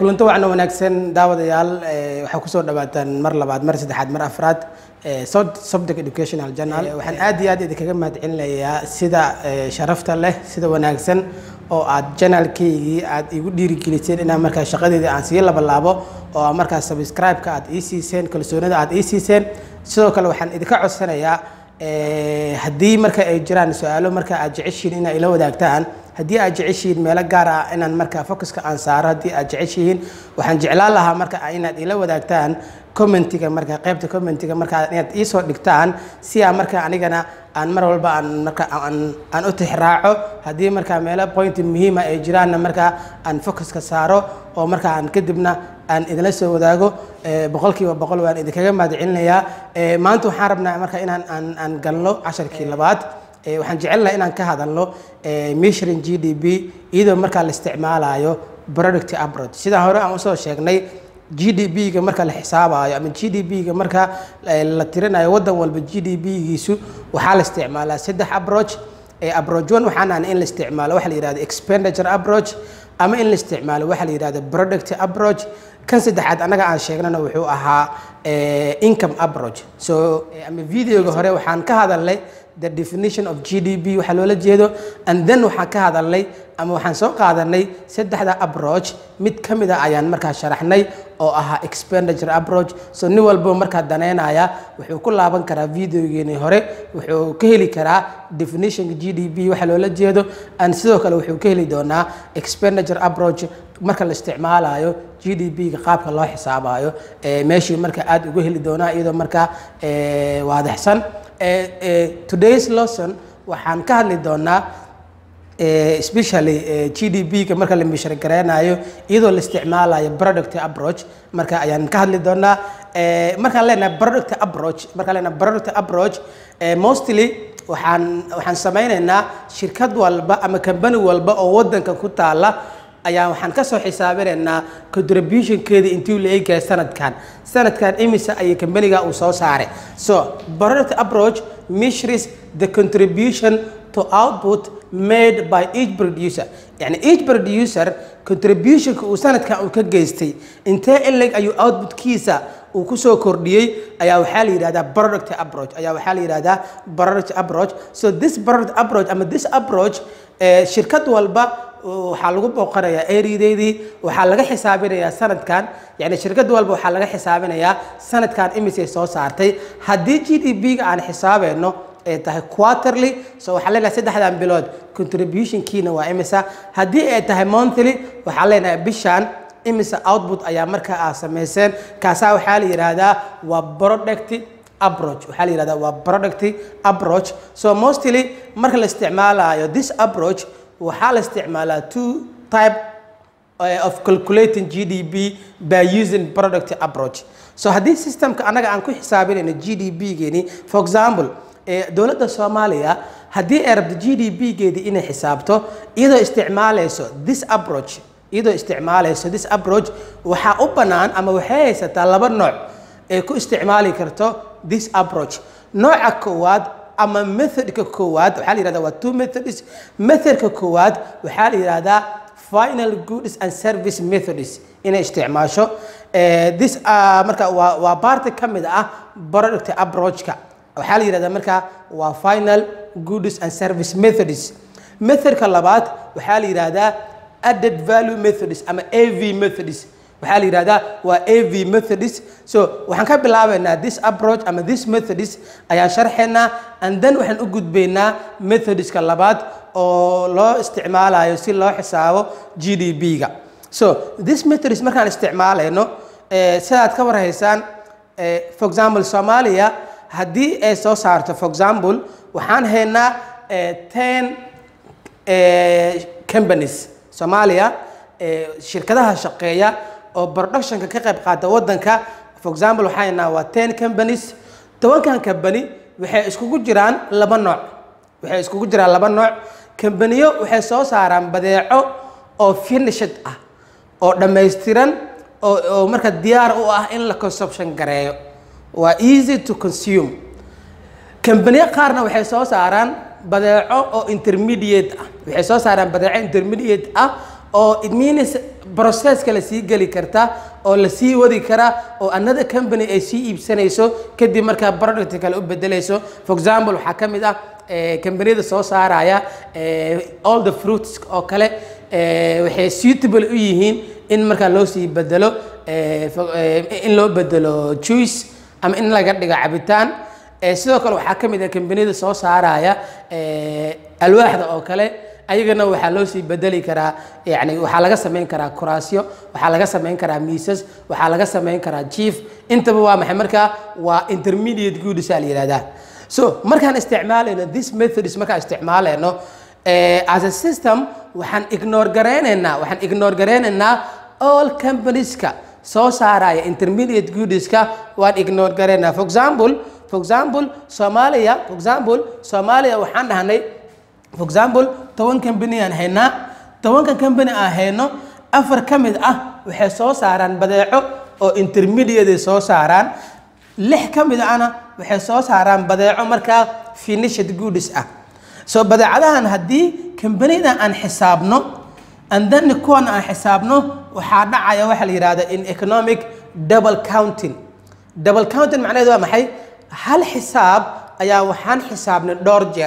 kulanto waxna wanaagsan daawadayaal waxa ku soo dhawaataan mar labaad mar saddexaad mar afraad subject educational journal waxaan aad iyo aad idinkaga mahadcelinayaa sida sharafta leh sida wanaagsan oo aad channelkeygii aad igu dhiirigeliseen inaan markaa shaqadeeda aan sii laabo oo markaa subscribe-ka aad ii siiseen kalsoonida aad ii siiseen sidoo kale waxaan idinka codsanayaa haddii marka ay jiraan su'aalo marka aad jeceshiin in ay ila wadaagtaan haddii aad jeceshiin meel gaar ah inaan marka focuska aan saaro haddii aad jeceshiin waxaan jeclaan lahaa marka inaad ila wadaagtaan commentiga marka qaybta commentiga marka inaad ii soo dhigtaan si aan marka anigana aan mar walba aan u tixraaco haddii marka meel point muhiim ah ay jiraan marka aan focuska saaro oo marka aan kadibna aan idin la soo wadaago boqolkiiba boqol waan idinkaga mahadcelinayaa maanta waxaan rabnaa marka inaan aan galno 10kii labaad waxaan jecelnahay inaan ka hadalno measuring GDP iyadoo marka la isticmaalayo product approach sida hore aan soo sheegnay GDP-ga marka la xisaabayo ama GDP-ga marka la tirinayo wadan walba GDP-giisu waxaa la isticmaalaa saddex approach approach 1 waxaan in la isticmaalo waxa la yiraahdo expenditure approach ama in la isticmaalo waxa la yiraahdo product approach kan saddexaad anaga aan sheegnana wuxuu ahaa income approach so ama video-ga hore waxaan ka hadalnay the definition of GDP waxa loola jeedo and then waxaan ka hadalnay ama waxaan soo qaadanay saddexda approach mid kamid ah ayaan markaa sharaxnay oo ahaa expenditure approach so nin walba markaa daneynaya wuxuu ku laaban karaa video-geeni hore wuxuu ka heli karaa definition GDP waxa loola jeedo and sidoo kale wuxuu ka heli doonaa expenditure approach marka la isticmaalayo GDP-ga qaabka loo xisaabayo meeshii marka aad ugu heli doonaa iyadoo marka waadixsan today's lesson waxaan ka hadli doonaa especially GDP-ga marka la measure gareynayo iyadoo la isticmaalayo product approach marka ayaan ka hadli doonaa marka leenahay product approach mostly waxaan sameynaynaa shirkad walba ama company walba oo wadanka ku taala ayaa waxaan ka soo xisaabinaynaa contribution-keeda intii la eegay sanadkan imisa ay company-ga uu soo saaray so product approach measures the contribution to output made by each producer yani each producer contribution-ka uu sanadkan uu ka geystay intee in leg ayuu output-kiisa uu ku soo kordhiyay ayaa waxaa la yiraahdaa product approach so this product approach ama this approach shirkad walba waxaa lagu booqanayaa eerideedii waxaa laga xisaabinayaa sanadkan yani shirkad walba waxaa laga xisaabinayaa sanadkan imisay soo saartay haddii GDP-ga aan xisaabayno ay tahay quarterly so waxaa leenahay saddexdan bilood contribution-kiina waa imisa haddii ay tahay monthly waxaa leenahay bishan imisa output ayaa marka aad samayseen kaasaa waxaa la yiraahdaa waa product approach so mostly marka la isticmaalayo this approach waxaa la isticmaalaa two type of calculating GDP by using product approach so haddii systemka anaga aan ku xisaabinayno GDP-geeni for example dowladda Soomaaliya haddii ay rabto GDP-geedi inay xisaabto iyadoo isticmaalayso this approach waxaa u bannaan ama waxay haysataa laba nooc ee ku isticmaali karto this approach nooca koowaad ama methodka koowaad waxaa la yiraahdaa waa two methods methodka koowaad waxaa la yiraahdaa final goods and service methods inay isticmaasho this marka waa part kamid ah product approach-ka waxaa la yiraahdaa marka waa final goods and service methods methodka labaad waxaa la yiraahdaa added value methods ama AV methods waxaa la yiraahdaa waa AV methods so waxaan ka bilaabaynaa this approach ama this methods ayaan sharxaynaa and then waxaan u gudbaynaa methodska labaad oo loo isticmaalayo si loo xisaabo GDP-ga so this methods markaan isticmaalayno sidaad ka warhaysaan for example Soomaaliya haddii ay soo saarto for example waxaan haynaa 10 companies Soomaaliya shirkadaha shaqeeya oo production-ka ka qayb qaata wadanka for example waxayna waa 10 companies 10kan company waxay iskugu jiraan laba nooc company-yo waxay soo saaraan badeeco oo finished ah oo dhameystiran oo marka diyaar u ah in la consumption gareeyo waa easy to consume company-yo qaarna waxay soo saaraan badeeco oo intermediate ah oo it means process kala sii gali karta oo la sii wadi kara oo another company ay sii iibsanayso kadib marka product kale u bedelayso. For example waxa kamid ah companyada soo saaraya all the fruits oo kale waxay suitable u yihiin in marka loo sii bedelo in loo bedelo juice ama in laga dhigo cabitaan. sidoo kale waxa kamid ah companyada soo saaraya alwaaxda oo kale ayagana waxa loo sii bedeli karaa yani waxa laga sameyn karaa kuraasyo, waxa laga sameyn karaa miisas, waxa laga sameyn karaa chief. intaba waa maxay marka waa intermediate goods la yiraahdaa. So markaan isticmaalayno this methods markaan isticmaalayno as a system waxaan ignore gareynaynaa all companies ka soo saaraya intermediate goods ka waan ignore gareynaa. For example Somalia waxaan dhahnay for example 10 company aan haynaa. 10 company aan hayno 4 kamid ah waxay soo saaraan badeeco oo intermediate soo saaraan, 6 kamid ahna waxay soo saaraan badeeco marka finished goods ah. So badeecadahan hadii companyada aan xisaabno and then kuwan aan xisaabno waxa dhacaya waxa la yiraahdo in economic double counting macnaheedu waa maxay? hal xisaab ayaa waxaan xisaabnay dhowr jeer.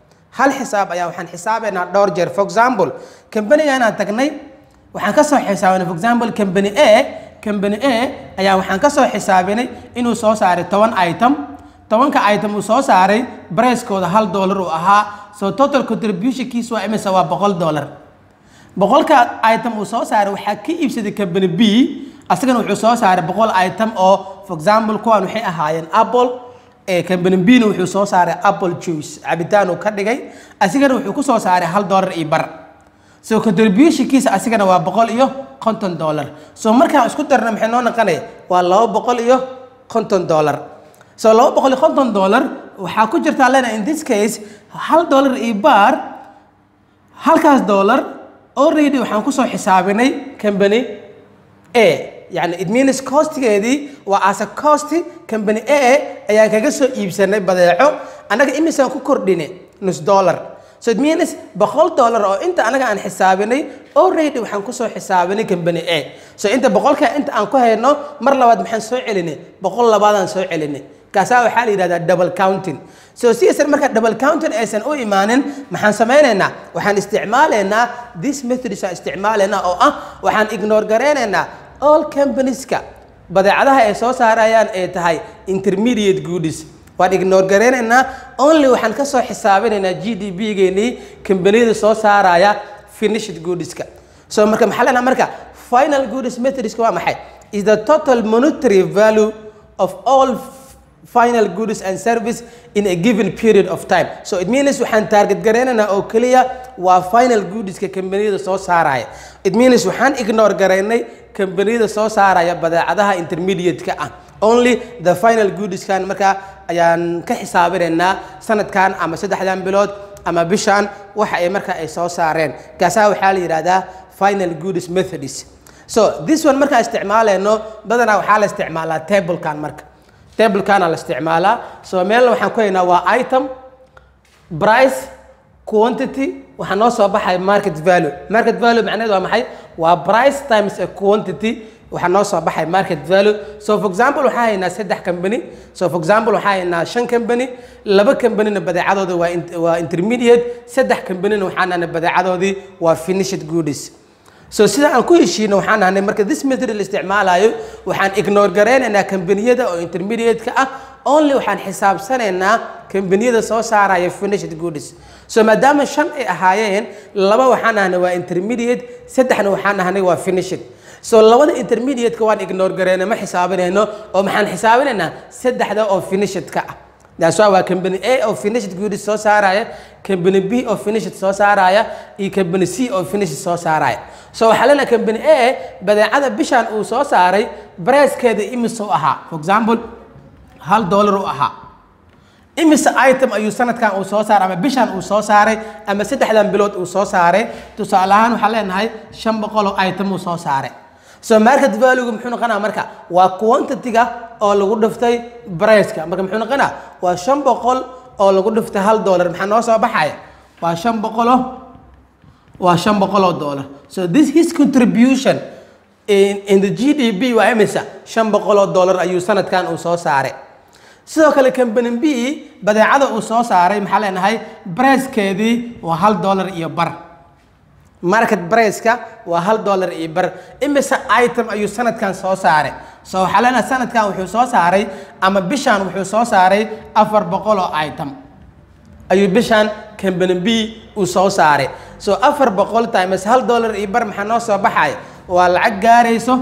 For example company aan tagnay waxaan ka soo xisaabinay for example company A ayaa waxaan ka soo xisaabinay inuu soo saaray 10 item. 10ka item uu soo saaray price kooda $1 uu ahaa. So total contribution kiisu waa imisa waa $100. 100ka item uu soo saaray waxa ka iibsaday company B asagana wuxuu soo saaray 100 item oo for example kuwan waxay ahaayeen apple company B wuxuu soo saaray apple juice cabitaan uu ka dhigay asigana wuxuu ku soo saaray $1 iyo bar. So contribution kiisa asigana waa $150. So markaan isku darno maxay noo noqonay waa $250. So $250 waxa ku jirta lana in this case $1 iyo bar. halkaas dollar already waxaan ku soo xisaabinay company A. يعني it means cost-geedii waa as a cost company A ayaan kaga soo iibsanay badeeco anaga imisaan ku kordhinay $1. So it means $100 oo inta anaga aan xisaabinay already waxaan ku soo xisaabinay company A. So inta boqolka inta aan ku hayno mar labaad maxaan soo celinay $100 aan soo celinay. kaasa waxa la yiraahdaa double counting. So siyaasad marka double counting aysan u imaanin maxaan sameynaynaa? waxaan isticmaalaynaa this method isticmaalaynaa oo ah waxaan ignore gareynaynaa all companies ka badeecadaha ay soo saarayaan ee tahay intermediate goods. waan ignore gareynaynaa only waxaan ka soo xisaabinaynaa GDP geeni companyada soo saaraya finished goods ka. So marka maxaa marka final goods methods waa maxay? is the total monetary value of all final goods and service in a given period of time. So it means waxaan target gareynaa oo kaliya waa final goods ka companyada soo saaraya. It means waxaan ignore gareynay companyada soo saaraya badeecadaha intermediate ka ah. Only the final goods kan marka ayaan ka xisaabinaynaa sanadkan ama 3 bilood ama bishan waxa ay marka ay soo saareen. kaasa waxa la yiraahdaa final goods methods. So this one marka isticmaalayno badanaa waxa la isticmaalaa table kan marka table-kan la isticmaalaa. So meel waxaan ku haynaa waa item, price, quantity, waxa noo soo baxay market value. Market value macnaheedu waa maxay? waa price times a quantity waxa noo soo baxay market value. So for example waxa haynaa 3 company. So for example waxa haynaa 5 company, 2 company na badeecadooda waa intermediate, 3 company na waxaana badeecadoodii waa finished goods. So sida aan ku heshiino waxaan ahaynay marka this method la isticmaalayo waxaan ignore gareynaynaa kambaniyada oo intermediate ka ah only waxaan xisaabsanaynaa kambaniyada soo saaraya finished goods. So maadaama 5 ay ahaayeen 2 waxaan ahaynay waa intermediate, 3na waxaan ahaynay waa finished. So labada intermediate ka waan ignore gareynaa ma xisaabinayno oo maxaan xisaabinaynaa 3da oo finished ka ah. That's why waa company A oo finished goods soo saaraya, company B oo finished soo saaraya, iyo company C oo finished soo saaraya. So waxa la company A badeecada bishan uu soo saaray price-keeda imisoo ahaa. For example $1 uu ahaa. imisa item ayuu sanadkan uu soo saaray ama bishan uu soo saaray ama 3 bilood uu soo saaray. tusaale ahaan waxa leenahay 500 item uu soo saaray. So market value muxuu noqonaa marka waa quantity-ga oo lagu dhiftay price-ka. marka muxuu noqonaa waa 500 oo lagu dhiftay $1. maxaa noo soo baxaya waa 500 waa $500. So this his contribution in the GDP waa imisa $500 ayuu sanadkan uu soo saaray. sidoo kale company B badeecada uu soo saaray maxaa leenahay price-keedii waa $1 iyo bar. market price-ka waa $1 iyo bar. imisa item ayuu sanadkan soo saaray. so waxaa leenahay sanadkan wuxuu soo saaray ama bishan wuxuu soo saaray 400 oo item ayuu bishan company B uu soo saaray. so 400 times $1 iyo bar maxaa noo soo baxay waa lacag gaarayso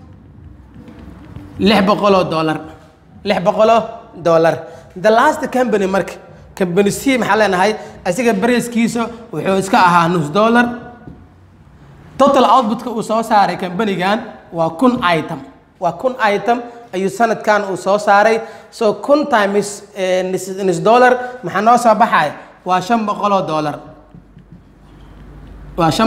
$600. the last company marka company C maxaa leenahay asiga price-kiisa wuxuu iska ahaa $0.5. total output-ka uu soo saaray company-gan waa 1000 item. waa 1000 item ayuu sanadkan uu soo saaray. so 1000 times $0.5 maxaa noo soo baxay waa $500. waa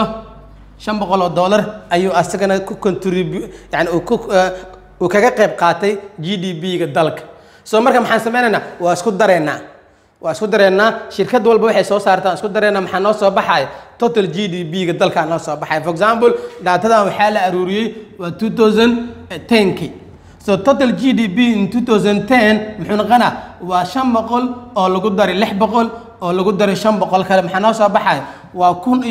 $500 ayuu asagana ku contribute yani uu kaga qayb qaatay GDP-ga dalka. so marka maxaan sameynaynaa waa isku dareennaa shirkad walba waxay soo saartaan isku dareennaa maxaa noo soo baxay total GDP-ga dalka noo soo baxay. for example datadan waxaa la aruuriyay waa 2010. so total GDP in 2010 muxuu noqonaa waa 500 oo lagu daray 600 oo lagu daray 500 kale maxaa noo soo baxay waa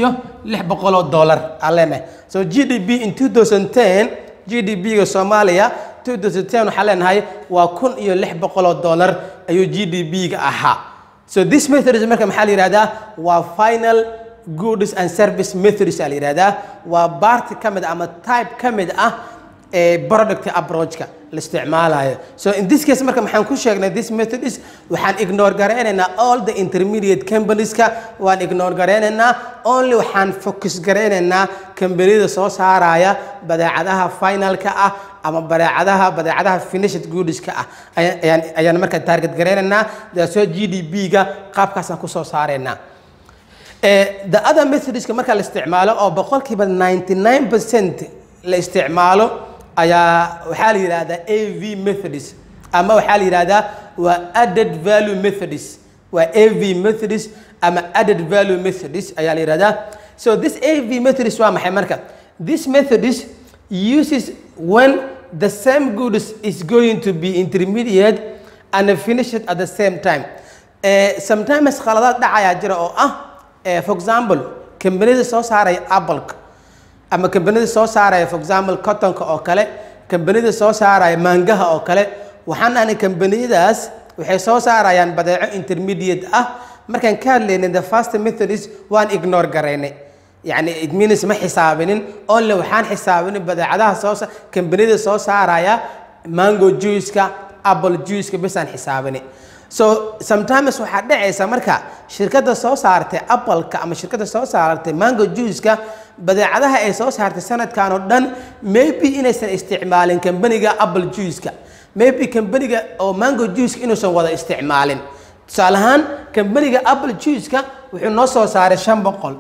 $1,600 alene. so GDP in 2010 GDP-ga Soomaaliya 2010 waxaa leenahay waa $1,600 ayuu GDP-ga ahaa. so this method marka maxaa la yiraahdaa waa final goods and service methods la yiraahdaa. waa part ka mid ama type ka mid ah product approach-ka la isticmaalayo. so in this case marka maxaan ku sheegnay this method is waxaan ignore gareynaynaa all the intermediate companies-ka waan ignore gareynaynaa only waxaan focus gareynaynaa kambanida soo saaraya badeecadaha finalka ah ama badeecadaha finished goods-ka ah ayaan marka target gareynaynaa. soo GDP-ga qaabkaasaan ku soo saaraynaa. the other methods-ka marka la isticmaalo oo boqolkiiba 99% la isticmaalo ayaa waxaa la yiraahdaa AV methods ama waxaa la yiraahdaa waa added value methods. waa AV methods ama added value methods ayaa la yiraahdaa. so this AV methods waa maxay marka this methods uses when the same goods is going to be intermediate and finished at the same time. sometimes khaladaad dhacaya jira oo ah for example kambanida soo saaray apple ama kambanida soo saaray for example cotton-ka oo kale kambanida soo saaray mangaha oo kale waxaan aanay kambanidaas waxay soo saarayaan badeeco intermediate ah. markaan ka hadlaynay the first method is waan ignore gareynay yani it means ma xisaabinin only waxaan xisaabinay badeecadaha kambanida soo saaraya mango juice-ka apple juice-ka bisaan xisaabinay. so sometimes waxaa dhacaysa marka shirkadda soo saartay apple-ka ama shirkadda soo saartay mango juice-ka badeecadaha ay soo saartay sanadkan oo dhan maybe inaysan isticmaalin kambaniga apple juice-ka maybe kambaniga oo mango juice-ka inuusan wada isticmaalin. tusaale ahaan kambaniga apple juice-ka wuxuu noo soo saaray 500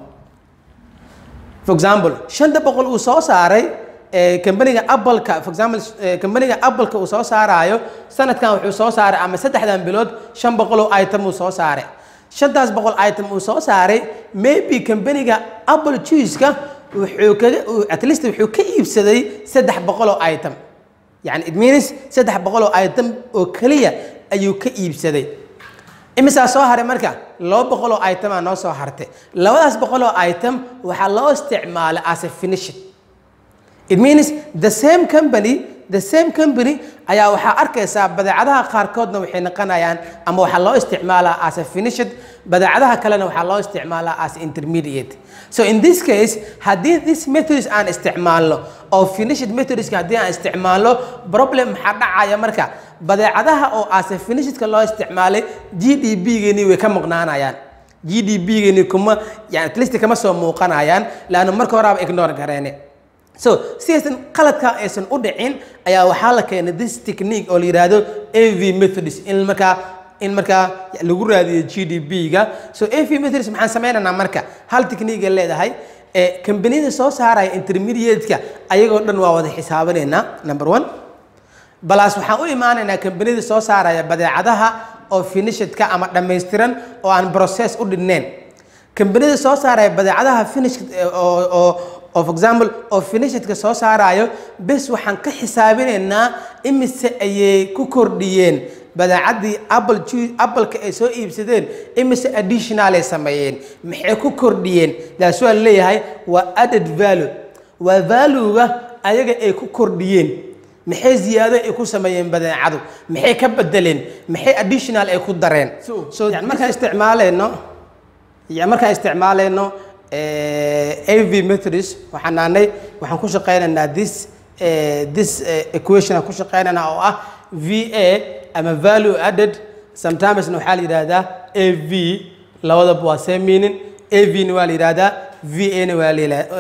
for example 500 uu soo saaray kambaniga apple-ka for example kambaniga apple-ka uu soo saarayo sanadkan wuxuu soo saaray ama 3 bilood 500 item uu soo saaray 500 item uu soo saaray maybe kambaniga apple juice-ka wuxuu at least wuxuu ka iibsaday 300 item yani it means 300 item oo kaliya ayuu ka iibsaday. imisa soo haray marka 200 item aan noo soo hartay 200 item waxa loo isticmaalay as a finished. it means the same company ayaa waxaa arkaysaa badeecadaha qaarkoodna waxay noqonayaan ama waxaa loo isticmaalaa as a finished badeecadaha kalena waxaa loo isticmaalaa as intermediate. so in this case haddii this methods aan isticmaalno oo finished methodska haddii aan isticmaalno problem maxaa dhacaya marka badeecadaha oo as a finishedka loo isticmaalay GDP-geeni way ka maqnaanayaan. GDP-geeni kuma yani at least kama soo muuqanayaan laana marka horaaba ignore gareene. so si aysan qaladka aysan u dhicin ayaa waxaa la keenay this technique oo la yiraahdo AV methods in marka lagu raadiyo GDP-ga. so AV methods maxaan sameynaynaa marka hal technique leedahay kambanida soo saaraya intermediate-ka ayagoo dhan waa wada xisaabinaynaa number 1 balaas waxaan u imaanaynaa kambanida soo saaraya badeecadaha oo finishedka ama dhammaystiran oo aan process u dhinnayn kambanida soo saaraya badeecadaha finished oo for example oo finishedka soo saarayo bes waxaan ka xisaabinaynaa imise ayay ku kordhiyeen badeecadii Apple-ka ay soo iibsadeen imise additional ay sameeyeen maxay ku kordhiyeen taas waa leeyahay waa added value waa value-ga ayaga ay ku kordhiyeen maxay ziyaado ay ku sameeyeen badeecadu maxay ka bedeleen maxay additional ay ku dareen so yani markaan isticmaalayno AV methods waxaan ku shaqeynaynaa this equation ku shaqeynaynaa oo ah VA ama value added sometimes waxaa la yiraahdaa AV labadaba waa same meaning AV na waa la yiraahdaa VA na waa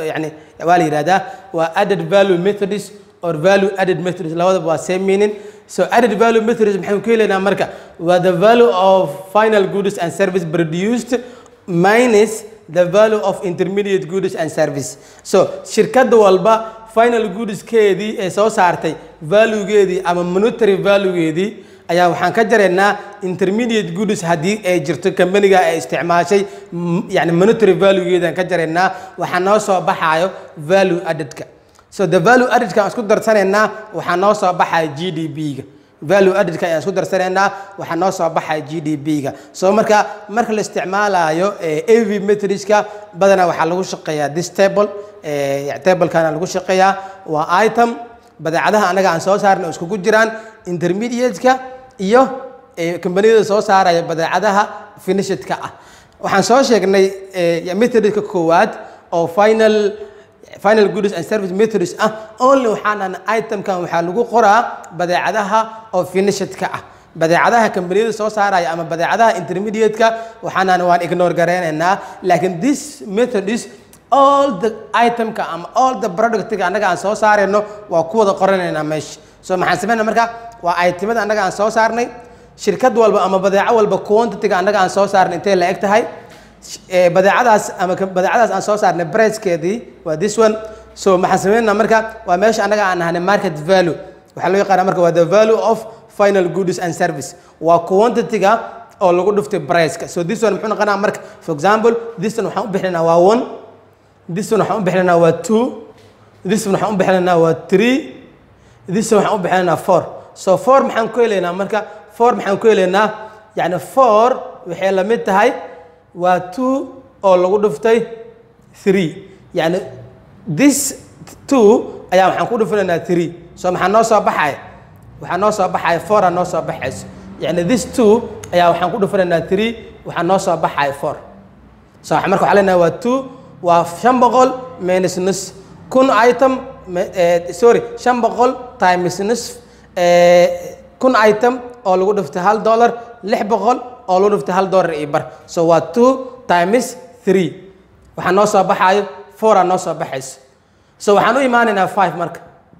la yiraahdaa waa added value methods or value added methods labadaba waa same meaning so added value methods maxaan ku helaynaa marka waa the value of final goods and service produced minus the value of intermediate goods and service so shirkadda walba final goods keedii ee soo saartay value geedii ama monetary value geedii ayaa waxaan ka jareynaa intermediate goods haddii ay jirto company-ga ay isticmaashay yani monetary value geedaan ka jareynaa waxaa noo soo baxayo value added-ka so the value added-ka aan isku darsanaynaa waxaa noo soo baxaya GDP-ga value added-ka ayaan isku darsanaynaa waxaa noo soo baxaya GDP-ga so marka la isticmaalayo AV methodska badanaa waxaa lagu shaqeeyaa this table table-kana lagu shaqeeyaa waa item badeecadaha anaga aan soo saarnay oo isku jiraan intermediate-ka iyo kambaniyada soo saaraya badeecadaha finishedka ah waxaan soo sheegnay methodka koowaad oo final goods and service methods only waxaan item-kan waxaa lagu qoraa badeecadaha oo finishedka ah badeecadaha kambaniyada soo saaraya ama badeecadaha intermediate-ka waan ignore gareynaynaa laakiin this method is all the item-ka ama all the product-ka anaga aan soo saarayno waa ku wada qoranaynaa meesha so maxaan sameynaa marka waa itemada anaga aan soo saarnay shirkad walba ama badeeco walba quantity-ga anaga aan soo saarnay intee la eg tahay badeecadaas aan soo saarnay price-keedii waa this one so maxaan sameynaa marka waa meesha anaga aan nahay market value waxaa loo yaqaanaa marka waa the value of final goods and service waa quantity-ga oo lagu dhuftay price-ka so this one muxuu noqonaa marka for example this one waxaan u bixinaynaa waa 1 this one waxaan u bixinaynaa waa 2 this one waxaan u bixinaynaa waa 3 this one waxaan u bixinaynaa 4 so 4 maxaan ku helaynaa marka 4 maxaan ku helaynaa yani 4 waxay la mid tahay waa 2 oo lagu dhuftay 3 yani this 2 ayaa waxaan ku dhufanaynaa 3 so maxaa noo soo baxaya waxaa noo soo baxaya 4 noo soo baxayso yani this 2 ayaa waxaan ku dhufanaynaa 3 waxaa noo soo baxaya 4 so marka waxaa leenahay waa 2 waa 500 minus nus kun item sorry 500 times nus kun item oo lagu dhuftay $1 600 oo lagu dhuftay $1 iyo bar so waa 2 times 3 waxaa noo soo baxayo 4 noo soo baxayso so waxaan u imaanaynaa 5 marka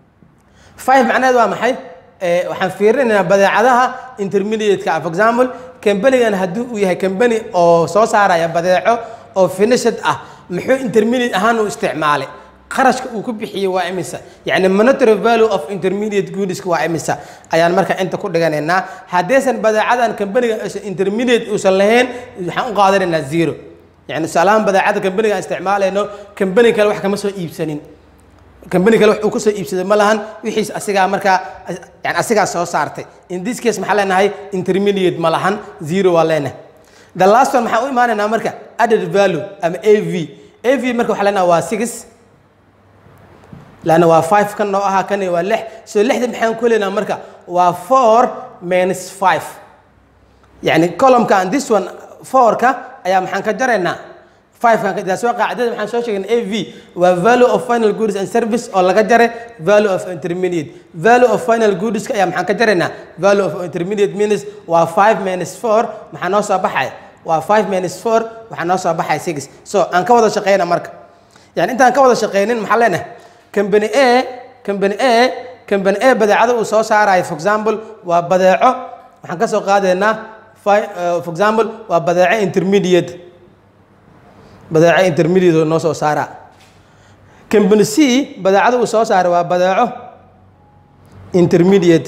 5 macnaheedu waa maxay waxaan fiirinaynaa badeecadaha intermediate-ka for example company-gan haddii uu yahay company oo soo saaraya badeeco oo finished ah muxuu intermediate ahaan u isticmaalay qarashka uu ku bixiyay waa imisa yani monetary value of intermediate goods waa imisa ayaan marka inta ku dhiganaynaa haddaysan badeecadan company-ga intermediate uusan lahayn waxaan u qaadanaynaa 0 yani salaam badeecada company-ga isticmaalayno company kale wax kama soo iibsanin company kale wax uu ku soo iibsaday ma lahan wixiis asigaa marka yani asigaa soo saartay in this case maxaa leenahay intermediate ma lahan 0 waa leenahay the last one maxaa u imaanaynaa marka added value ama AV marka waxaa leenahay waa 6 لأنه waa 5 kan oo aha kan waa 6 so 6 maxaan ku leeyahay marka waa 4 minus 5 يعني column kan this one 4 ka ayaa maxaan ka jaraynaa 5 kan taas waa qaacidada maxaan soo sheegnay AV waa value of final goods and service oo laga jaray value of intermediate value of final goods ayaa maxaan ka jaraynaa value of intermediate minus waa 5 minus 4 maxaa noo soo baxay waa 5 minus 4 waxaa noo soo baxay 6 so aan ka wada shaqeynaa marka يعني intaan ka wada shaqeynin maxaa leenahay company A badeecada uu soo saarayo for example waa badeeco waxaan ka soo qaadaynaa for example waa badeeco intermediate oo noo soo saara company C badeecada uu soo saaray waa badeeco intermediate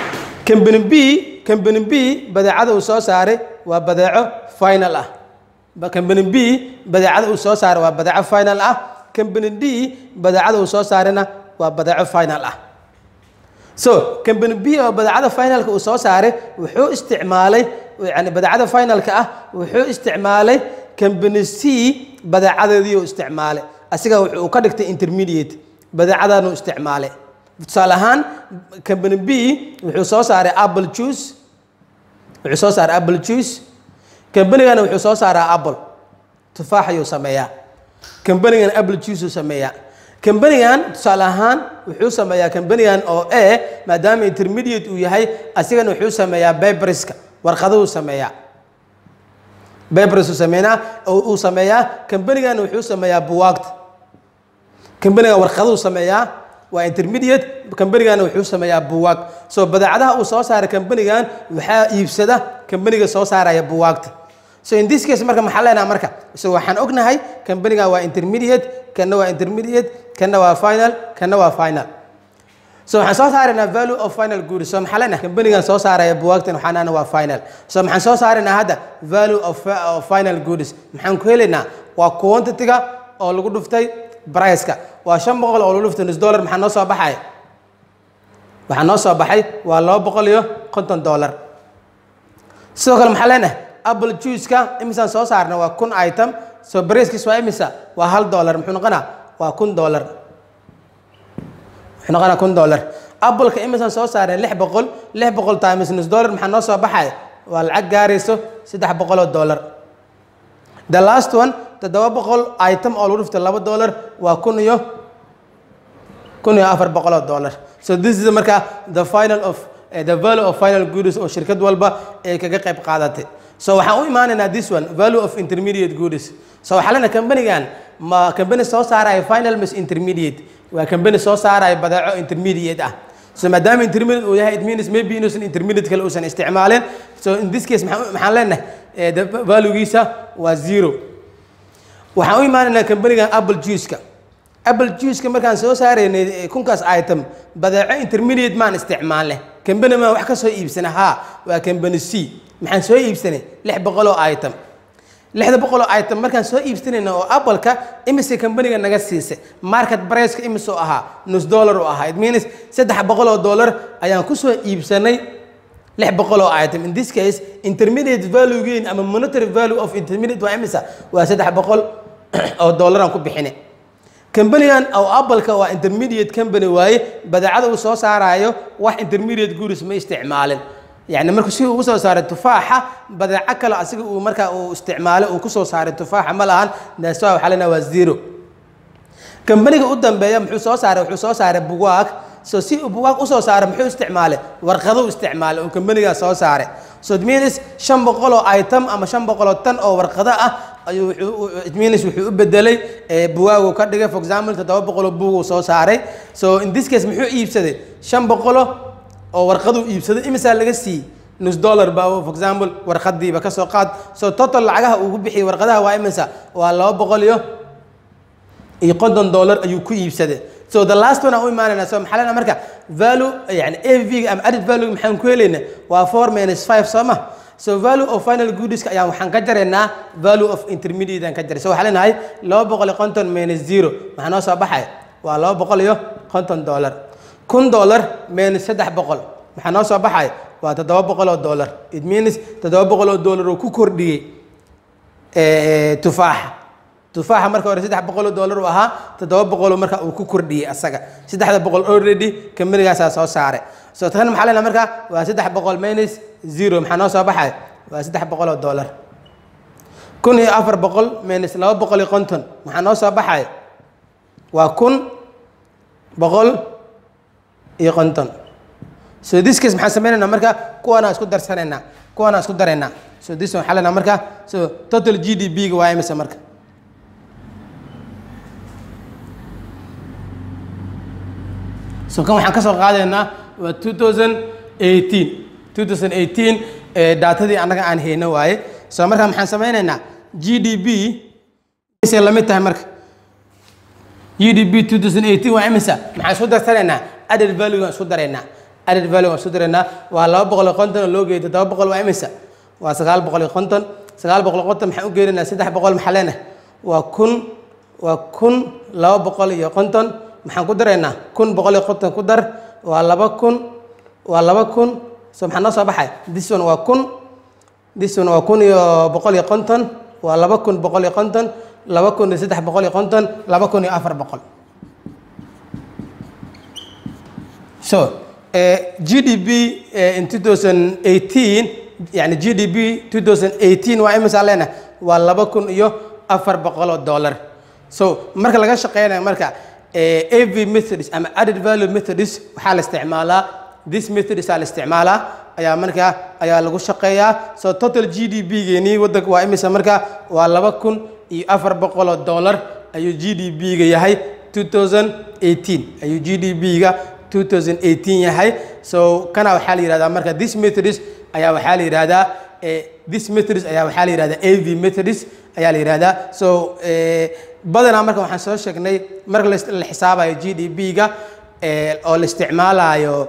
company B badeecada uu soo saaray waa badeeco final ah company B badeecada uu soo saaray waa badeeco final ah company D badeecada uu soo saarayna waa badeeco final ah so company B oo badeecada finalka uu soo saaray wuxuu isticmaalay yani badeecada finalka ah wuxuu isticmaalay company C badeecadeedii uu isticmaalay asiga wuxuu ka dhigtay intermediate badeecadan uu isticmaalay tusaale ahaan company B wuxuu soo saaray apple juice company-gan wuxuu soo saaraa apple tufaax ayuu sameeyaa company-gan apple juice uu sameeyaa company-gan tusaale ahaan wuxuu sameeyaa company-gan oo A maadaama intermediate uu yahay asigana wuxuu sameeyaa paperska warqaduhu sameeyaa papers uu sameeyaa company-gan wuxuu sameeyaa buwaagta company-gan warqaduhu sameeyaa waa intermediate company-gan wuxuu sameeyaa buwaag so badeecadaha uu soo saaray company-gan waxaa iibsada company-ga soo saaraya buwaagta so in this case marka maxaa leenahay marka so waxaan ognahay company-gan waa intermediate kana waa intermediate kana waa final kana waa final so waxaan soo saaraynaa value of final goods so maxaa leenahay company-gan soo saaraya buwaagtan waxaana waa final so maxaan soo saaraynaa hadda value of final goods maxaan ku helaynaa waa quantity-ga oo lagu dhuftay price-ka waa 500 oo lagu dhuftay $1 maxaa noo soo baxay waxaa noo soo baxay waa $250 sidoo kale maxaa leenahay apple juice-ka imisaan soo saarna waa 1000 item so price-kiis waa imisa waa $1 muxuu noqonaa waa $1,000 muxuu noqonaa $1,000 apple-ka imisaan soo saarna 600 times $1 maxaa noo soo baxay waa lacag gaarayso $300 the last one 700 item oo lagu dhuftay $2 waa $1,400 so this is marka the final of the value of final goods oo shirkad walba ay kaga qayb qaadatay so waxaan u imaanaynaa this one value of intermediate goods so waxaa lena company-gan ma company soo saaraya final mas intermediate waa company soo saaraya badeeco intermediate ah so maadaama intermediate uu yahay it means maybe inuusan intermediate kale uusan isticmaalin so in this case maxaan leenahay the value-giisa waa 0 waxaan u imaanaynaa company-gan apple juice-ka markaan soo saaraynay kunkaas item badeeco intermediate maan isticmaalnay company ma wax ka soo iibsana ha waa company C maxaan soo iibsanay 600 oo item 600 oo item markaan soo iibsanayna oo apple-ka imise company-ga naga siisay market price-ka imise oo ahaa $1 oo ahaa it means $300 ayaan ku soo iibsanay 600 oo item in this case intermediate value gain ama monetary value of intermediate waa imisa waa $300 oo aan ku bixinay company-gan oo apple-ka waa intermediate company waaye badeecada uu soo saarayo wax intermediate goods ma isticmaalin يعني markuu si uu soo saaray tufaaxa badeeco kale asiga uu marka uu isticmaalo uu ku soo saaray tufaaxa ma lahan naaso waxa lana waa 0 company-ga u dambeeya wuxuu soo saaray bugaag so si uu bugaag u soo saaray muxuu isticmaalay warqado uu isticmaalay oo company-ga soo saaray so it means 500 oo item ama 500 tan oo warqado ah ayuu it means wuxuu u bedelay bugaag ka dhigay for example 700 buug soo saaray so in this case muxuu iibsaday 500 oo warqadu iibsaday imisa laga sii $1 baa for example warqadiiba ka soo qaad so total lacagaha uu bixiyay warqadaha waa imisa waa $250 ayuu ku iibsaday so the last one oo imaanayna so maxalana marka value yani AV am added value maxaan ku helaynaa waa 4 minus 5 sama so value of final goods ayaan waxaan ka jaraynaa value of intermediate aan ka jaray so waxaan leenahay 250 minus 0 maxaa noo soo baxay waa $250 $1,000 minus 300 maxaa noo soo baxay waa $700 it means $700 oo ku kordhiyay tufaaxa marka hore $300 uu ahaa 700 marka uu ku kordhiyay asaga 300 already company-gaas soo saaray so tan maxaa leenahay marka waa 300 minus 0 maxaa noo soo baxay waa $300 $1,400 minus 250 maxaa noo soo baxay waa $1,150 so this case maxaan sameynaa marka kuwana isku darsanayna so this one xalana marka so total GDP ga waa imisa marka so kan waxaan ka soo qaadaynaa waa 2018 datadii anaga aan hayno waaye so marka maxaan sameynaynaa GDP isla la mid tahay marka GDP 2018 waa imisa maxaan isku darsanaynaa added value aan isku daraynaa waa 250 loo geeyo 700 waa imisa waa 950 950 maxaan u geerinaa 300 maxaa leenahay waa 1250 maxaan ku daraynaa 1150 ku dar waa 2000 so maxaa noo soo baxay this one waa 1000 this one waa 1150 waa 2150 2350 2400 so GDP in 2018 يعني GDP 2018 waa imisa leena waa 2400 dollar so marka laga shaqeynaa marka AV methods ama added value methods waxaa la isticmaalaa this methods la isticmaalaa ayaa marka ayaa lagu shaqeeyaa so total GDP geeni wadanka waa imisa marka waa 2400 dollar ayuu GDP ga yahay 2018 ayuu GDP ga 2018 yahay so kana waxaa la yiraahdaa marka this methods ayaa waxaa la yiraahdaa this methods ayaa waxaa la yiraahdaa AV methods ayaa la yiraahdaa so badanaa marka waxaan soo sheegnay marka la xisaabayo GDP ga oo la isticmaalayo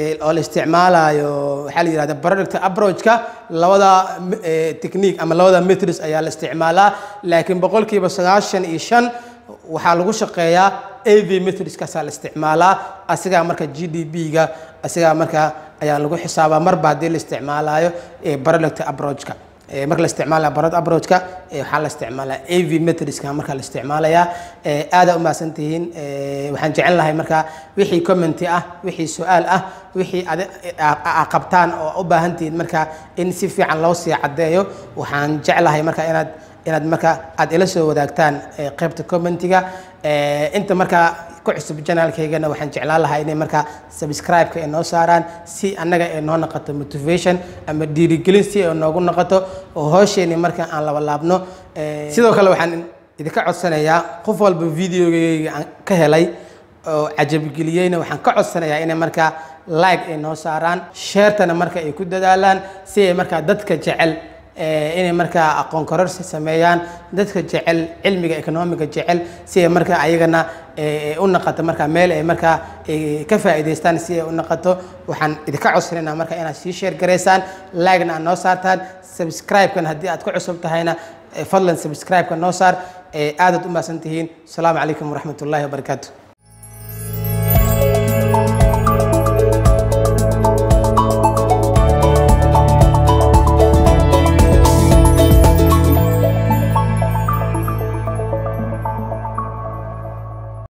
waxaa la yiraahdaa product approach ka labada technique ama labada methods ayaa la isticmaalaa laakiin 95% waxaa lagu shaqeeyaa AV methods ka la isticmaalaa asiga marka GDP ga asiga marka ayaa lagu xisaabaa marba hadii la isticmaalayo product approach ka marka la isticmaalayo product approach ka waxaa la isticmaalaa AV methods ka marka la isticmaalaya aad u maasantihiin waxaan jecel lahay marka wixii comment ah wixii su'aal ah wixii aad qabtaan oo u baahan tihiin marka in si fiican loo sii cadeeyo waxaan jecelahay marka inaad marka aad ila soo wadaagtaan qaybta commentiga inta marka ku cusub channelkeygana waxaan jeclaan lahaa inay marka subscribe ka inoo saaraan si annaga ay noo noqoto motivation ama dhiirigelin si ay noogu noqoto oo hoosheenii marka aan laba laabno sidoo kale waxaan idinka codsanayaa qof walba videogeyga aan ka helay oo cajab geliyayna waxaan ka codsanayaa inay marka like ay noo saaraan share-tana marka ay ku dadaalaan si ay marka dadka jecel inay marka aqoon kororsi sameeyaan dadka jecel cilmiga economiga jecel si ay marka ayagana u noqoto marka meel ay marka ka faa'iideystaan si ay u noqoto waxaan idinka codsanaynaa marka inaad sii share gareysaan like-na aad noo saartaan subscribe-kan haddii aad ku cusub tahayna fadlan subscribe-ka noo saar aadaad u mahadsantihiin asalaamu calaykum waraxmatullaahi wabarakaatu